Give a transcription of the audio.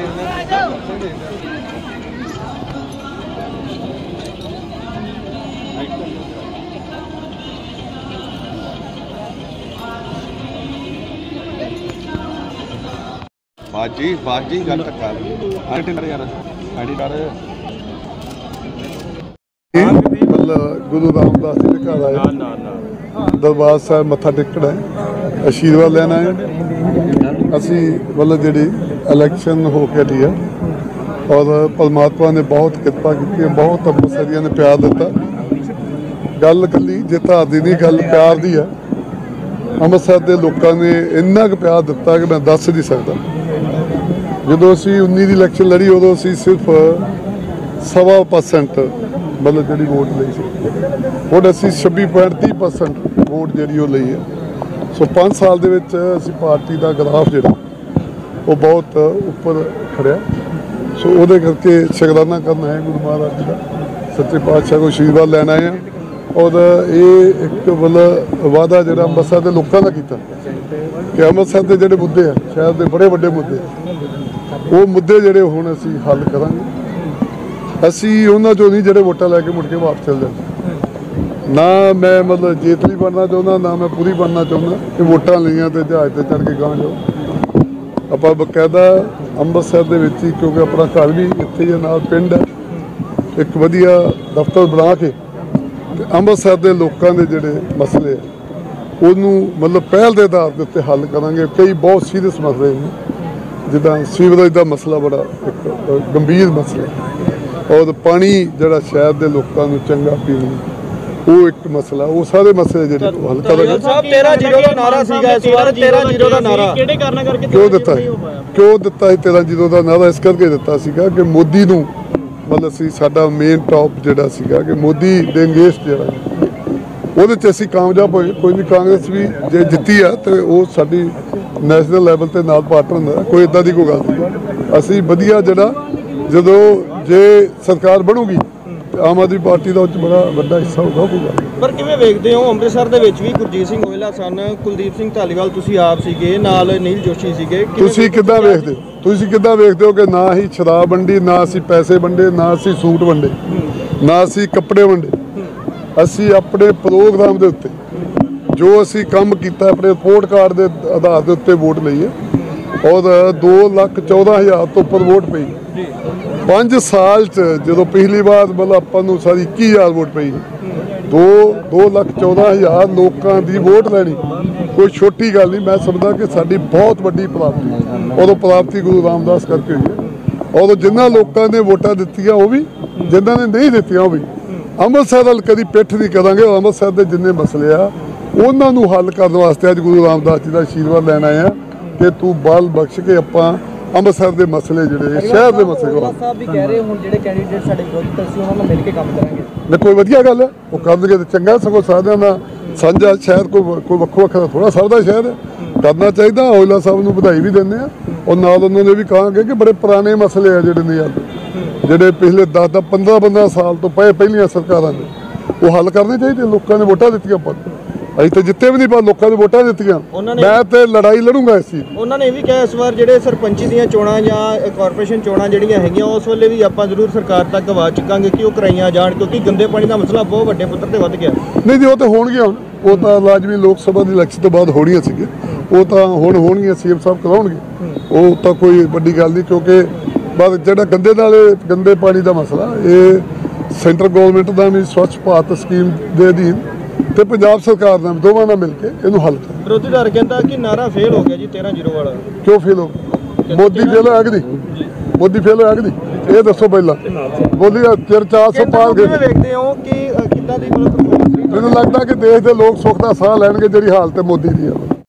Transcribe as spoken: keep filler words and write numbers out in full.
बाजी बाजी गल धक्का यार गुरु रामदास जी के घर आए दरबार साहब मत्था टेकना है आशीर्वाद लेना है असी मतलब जी इलैक्शन हो के ली है और परमात्मा ने बहुत कृपा की बहुत अंम੍ਰਿਤਸਰੀਆਂ ने प्यार दिता गल कली जित हार दी नहीं गल प्यार दी है ਅੰਮ੍ਰਿਤਸਰ के लोगों ने इन्ना क प्यार दिता कि मैं दस नहीं सकता जो असी उन्नी की इलैक्शन लड़ी उदों असी सिर्फ सवा परसेंट मतलब जी वोट ली सी हुण असी छब्बी पॉइंट तीह परसेंट वोट जी ली है सो पाँच साल के असी पार्टी का ग्राफ जो वो बहुत उपर खड़िया सो वो करके शुकराना करना है गुरु महाराज जी का सच्चे पातशाह को आशीर्वाद लेना है और ये एक मतलब वादा जो ਅੰਮ੍ਰਿਤਸਰ के लोगों का किया कि ਅੰਮ੍ਰਿਤਸਰ के जोड़े मुद्दे हैं शहर के बड़े बड़े मुद्दे वो मुद्दे जोड़े हुण असी हल करांगे असी उन्होंने चो नहीं जोड़े वोटा लैके मुड़ के वापस चल जाए ना मैं मतलब जेतली बनना चाहता ना मैं पूरी बनना चाहता कि वोटा लिया तो जहाज से चढ़ के गां जाओ आप बकायदा ਅੰਮ੍ਰਿਤਸਰ ਦੇ ਵਿੱਚ ही क्योंकि अपना घर भी इत्थे ही नाल पिंड है एक वधिया दफ्तर बना के ਅੰਮ੍ਰਿਤਸਰ ਦੇ लोगों के जोड़े मसले ਉਹਨੂੰ मतलब पहल के आधार के उत्ते हल करांगे कई बहुत सीरियस मसले हैं जिदा सीवरेज का मसला बड़ा एक गंभीर मसला और पानी जरा शहर के लोगों को चंगा पीने वो एक मसला वो सारे मसले जो हल करेंगे क्यों दिता है क्यों दिता है तेरह जीरो का नारा इस करके दिता सीगा कि मोदी नूं मतलब सी साडा मेन टॉप जिहड़ा सीगा कि मोदी दे अंगेस्ट जिहड़ा ਉਹਦੇ 'ਚ ਅਸੀਂ ਕਾਮਯਾਬ ਹੋਏ ਕੋਈ ਨਹੀਂ ਕਾਂਗਰਸ ਵੀ ਜੇ ਜਿੱਤੀ ਆ ਤੇ ਉਹ ਸਾਡੀ ਨੈਸ਼ਨਲ ਲੈਵਲ ਤੇ ਨਾਲ ਪਾਰਟਨਰ ਹੁੰਦਾ ਕੋਈ ਇਦਾਂ ਦੀ ਕੋਈ ਗੱਲ ਨਹੀਂ ਅਸੀਂ ਵਧੀਆ ਜਿਹੜਾ ਜਦੋਂ ਜੇ ਸਰਕਾਰ ਬਣੂਗੀ ਆਮ ਆਦਮੀ ਪਾਰਟੀ ਦਾ ਉੱਚ ਬੜਾ ਵੱਡਾ ਹਿੱਸਾ ਹੋਊਗਾ ਕੋਈ ਗੱਲ ਪਰ ਕਿਵੇਂ ਵੇਖਦੇ ਹੋ ਅੰਮ੍ਰਿਤਸਰ ਦੇ ਵਿੱਚ ਵੀ ਗੁਰਜੀਤ ਸਿੰਘ ਔਜਲਾ ਸਨ ਕੁਲਦੀਪ ਸਿੰਘ ਧਾਲੀਵਾਲ ਤੁਸੀਂ ਆਪ ਸੀਗੇ ਨਾਲ ਨੀਲ ਜੋਸ਼ੀ ਸੀਗੇ ਤੁਸੀਂ ਕਿੱਦਾਂ ਵੇਖਦੇ ਹੋ ਤੁਸੀਂ ਕਿੱਦਾਂ ਵੇਖਦੇ ਹੋ ਕਿ ਨਾ ਹੀ ਸ਼ਰਾਬ ਵੰਡੀ ਨਾ ਅਸੀਂ ਪੈਸੇ ਵੰਡੇ ਨਾ ਅਸੀਂ ਸੂਟ ਵੰਡੇ ਨਾ ਅਸੀਂ ਕੱਪੜੇ ਵੰਡੇ ਅਸੀਂ ਆਪਣੇ ਪ੍ਰੋਗਰਾਮ ਦੇ ਉੱਤੇ ਜੋ ਅਸੀਂ ਕੰਮ ਕੀਤਾ ਆਪਣੇ ਰਿਪੋਰਟ ਕਾਰਡ ਦੇ ਆਧਾਰ ਦੇ ਉੱਤੇ ਵੋਟ ਲਈ ਹੈ ਔਰ दो ਲੱਖ चौदह ਹਜ਼ਾਰ ਤੋਂ ਉੱਪਰ ਵੋਟ ਪਈ पाँच साल च जो पिछली बार मतलब अपन सारी इक्की हज़ार वोट पई दो दो लख चौदह हज़ार लोगों की वोट लैनी कोई छोटी गल नहीं मैं समझदा कि साडी बहुत वड्डी प्राप्ति और प्राप्ति गुरु रामदास करके हुई है और जिन्होंने लोगों ने वोटा दित्तियां वो भी जिन्होंने नहीं दित्तियां वो भी ਅੰਮ੍ਰਿਤਸਰ हल कभी पिठ नहीं करांगे और ਅੰਮ੍ਰਿਤਸਰ के जिन्ने मसले आ उन्होंने हल करने वास्ते अज गुरु रामदास जी का आशीर्वाद लैना है कि तू बल बख्श के आपां ਅੰਮ੍ਰਿਤਸਰ ਦੇ ਮਸਲੇ ਜਿਹੜੇ ਸ਼ਹਿਰ ਦੇ ਮਸਲੇ ਸਾਹਿਬ ਵੀ ਕਹਿ ਰਹੇ ਹੁਣ ਜਿਹੜੇ ਕੈਂਡੀਡੇਟ ਸਾਡੇ ਵਿਰੋਧੀ ਸੀ ਉਹਨਾਂ ਨਾਲ ਮਿਲ ਕੇ ਕੰਮ ਕਰਾਂਗੇ ਨੇ ਕੋਈ ਵਧੀਆ ਗੱਲ ਹੈ ਉਹ ਕਰਨਗੇ ਤੇ ਚੰਗਾ ਸਗੋਂ ਸਾਰਿਆਂ ਦਾ ਸਾਂਝਾ ਸ਼ਹਿਰ ਕੋਈ ਕੋਈ ਵੱਖੋ ਵੱਖਰਾ ਥੋੜਾ ਸਭ ਦਾ ਸ਼ਹਿਰ ਕਰਨਾ ਚਾਹੀਦਾ ਔਜਲਾ ਸਾਹਿਬ ਨੂੰ ਵਧਾਈ ਵੀ ਦਿੰਦੇ ਆ ਔਰ ਨਾਲ ਉਹਨਾਂ ਨੇ ਵੀ ਕਹਾਂਗੇ ਕਿ ਬੜੇ ਪੁਰਾਣੇ ਮਸਲੇ ਆ ਜਿਹੜੇ ਨੇ ਯਾਰ ਜਿਹੜੇ ਪਿਛਲੇ ਦਸ ਦਸ ਪੰਦਰਾਂ ਪੰਦਰਾਂ ਸਾਲ ਤੋਂ ਪਏ ਪਹਿਲੀਆਂ ਸਰਕਾਰਾਂ ਨੇ ਉਹ ਹੱਲ ਕਰਨੇ ਚਾਹੀਦੇ ਲੋਕਾਂ ਨੇ ਵੋਟਾਂ ਦਿੱਤੀਆਂ ਪਰ अभी तो जिते भी नहीं पर लोगों ने वोटा दित्तियां मैं तो लड़ाई लड़ूंगा इस चीज़ उन्होंने भी कहा इस बार ਜਿਹੜੇ ਸਰਪੰਚੀ ਦੀਆਂ ਚੋਣਾਂ ਜਾਂ ਕਾਰਪੋਰੇਸ਼ਨ ਚੋਣਾਂ ਜਿਹੜੀਆਂ ਹੈਗੀਆਂ ਉਸ ਵੇਲੇ ਵੀ ਆਪਾਂ ਜ਼ਰੂਰ ਸਰਕਾਰ ਤੱਕ ਆਵਾਜ਼ ਚੁੱਕਾਂਗੇ ਕਿ ਉਹ ਕਰਾਈਆਂ ਜਾਣ ਕਿਉਂਕਿ ਗੰਦੇ ਪਾਣੀ ਦਾ ਮਸਲਾ ਬਹੁਤ ਵੱਡੇ ਪੱਧਰ ਤੇ ਵੱਧ ਗਿਆ ਨਹੀਂ ਜੀ ਉਹ ਤਾਂ ਹੋਣਗੀਆਂ ਹੁਣ ਉਹ ਤਾਂ ਲਾਜ਼ਮੀ ਲੋਕ ਸਭਾ ਦੀ ਇਲੈਕਸ਼ਨ ਤੋਂ ਬਾਅਦ ਹੋਣੀਆਂ ਸੀਗੇ ਉਹ ਤਾਂ ਹੁਣ ਹੋਣਗੀਆਂ ਸੀਐਮ ਸਾਹਿਬ ਕਰਾਉਣਗੇ ਉਹ ਤਾਂ ਕੋਈ ਵੱਡੀ ਗੱਲ ਨਹੀਂ ਕਿਉਂਕਿ ਬਾਅਦ ਜਿਹੜਾ ਗੰਦੇ ਨਾਲੇ ਗੰਦੇ ਪਾਣੀ ਦਾ ਮਸਲਾ ਇਹ ਸੈਂਟਰ ਗਵਰਨਮੈਂਟ ਦਾ ਵੀ ਸਵੱਛ ਭਾਰਤ ਸਕੀਮ ਦੇ ਅਧੀਨ ਤੇ ਪੰਜਾਬ ਸਰਕਾਰ ਨਾਲ ਦੋਵਾਂ ਨਾਲ ਮਿਲ ਕੇ ਇਹਨੂੰ ਹੱਲ ਕਰ ਵਿਰੋਧੀ ਧਿਰ ਕਹਿੰਦਾ ਕਿ ਨਾਰਾ ਫੇਲ ਹੋ ਗਿਆ ਜੀ तेरह जीरो ਵਾਲਾ ਕਿਉਂ ਫੇਲ ਹੋ ਮੋਦੀ ਫੇਲ ਹੋਇਆ ਕਦੀ ਮੋਦੀ ਫੇਲ ਹੋਇਆ ਕਦੀ ਇਹ ਦੱਸੋ ਪਹਿਲਾਂ ਮੋਦੀ ਚਾਰ ਚਾਰ ਸੌ ਪਾਰ ਗਏ ਵੇਖਦੇ ਹੋ ਕਿ ਕਿੱਦਾਂ ਦੀ ਮੈਨੂੰ ਲੱਗਦਾ ਕਿ ਦੇਸ਼ ਦੇ ਲੋਕ ਸੁੱਖ ਦਾ ਸਾਹ ਲੈਣਗੇ ਜਿਹੜੀ ਹਾਲਤ ਹੈ ਮੋਦੀ ਦੀ